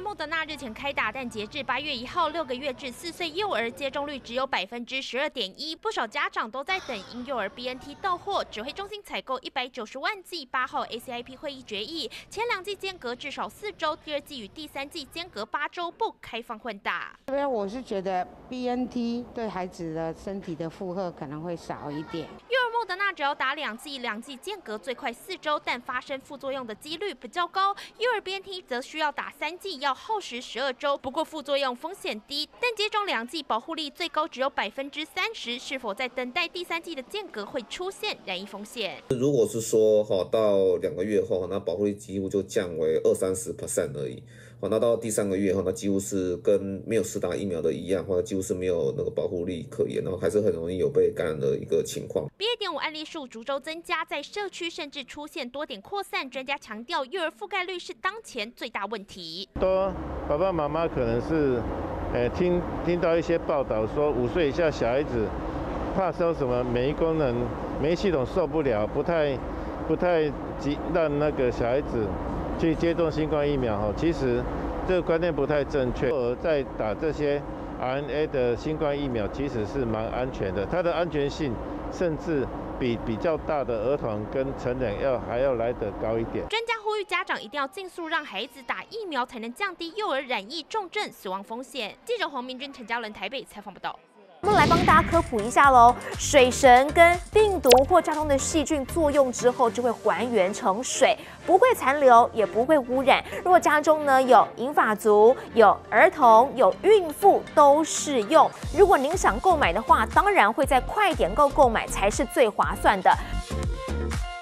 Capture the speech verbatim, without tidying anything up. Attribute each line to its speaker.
Speaker 1: 莫德纳日前开打，但截至八月一号，六个月至四岁幼儿接种率只有百分之十二点一，不少家长都在等婴幼儿 B N T 到货。指挥中心采购一百九十万剂，八号 A C I P 会议决议，前两剂间隔至少四周，第二剂与第三剂间隔八周，不开放混打。
Speaker 2: 这边我是觉得 B N T 对孩子的身体的负荷可能会少一点。
Speaker 1: 幼儿莫德纳只要打两剂，两剂间隔最快四周，但发生副作用的几率比较高。幼儿 B N T 则需要打三剂，要耗时十二周，不过副作用风险低，但接种两剂保护力最高只有百分之三十，是否在等待第三剂的间隔会出现染疫风险？
Speaker 3: 如果是说哈到两个月后，那保护力几乎就降为二三十 percent 而已。好，那到第三个月后，那几乎是跟没有施打疫苗的一样，或者几乎是没有那个保护力可言，然后还是很容易有被感染的一个情况。
Speaker 1: B A 点五案例数逐周增加，在社区甚至出现多点扩散。专家强调，幼儿覆盖率是当前最大问题。
Speaker 4: 多爸爸妈妈可能是，呃，听听到一些报道说，五岁以下小孩子怕说什么免疫功能、免疫系统受不了，不太不太急让那个小孩子去接种新冠疫苗哈，其实这个观念不太正确。而在打这些 R N A 的新冠疫苗，其实是蛮安全的，它的安全性甚至比比较大的儿童跟成人要还要来得高一点。
Speaker 1: 专家呼吁家长一定要尽速让孩子打疫苗，才能降低幼儿染疫重症死亡风险。记者黄明君、陈嘉伦台北采访报道。
Speaker 5: 我们来帮大家科普一下喽，水神跟病毒或家中的细菌作用之后，就会还原成水，不会残留，也不会污染。如果家中呢有银发族、有儿童、有孕妇都适用。如果您想购买的话，当然会在快点购购买才是最划算的。